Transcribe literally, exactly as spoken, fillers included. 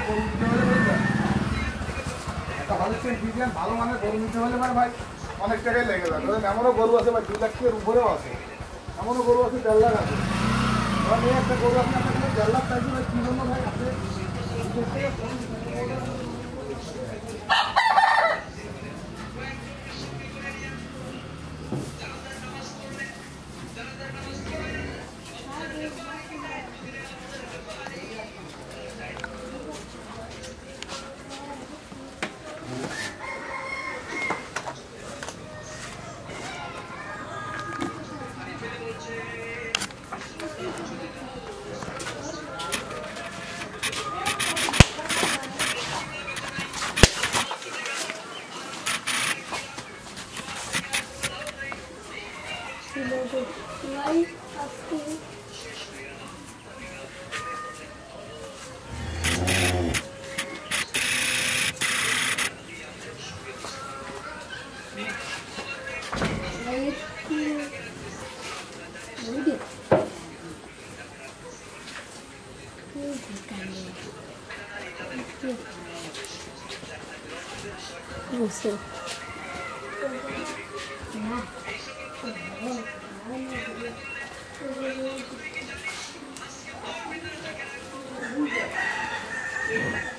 গরু নিতে হলে বুঝলেন একটা হলিস্টিয়ান ফ্রিজিয়ান ভালো মানের গরু নিতে হলে মানে ভাই অনেক টাকাই লেগে যাবে। ধরেন এমনও গরু আছে ভাই দুই লাখ টাকার উপরেও আছে, এমনও গরু আছে দেড় লাখ আছে। কারণ এই একটা গরু আপনি আপনার দেড় লাখ টাকা ভাই কী জন্য ভাই আপনি Life after Você. Yeah.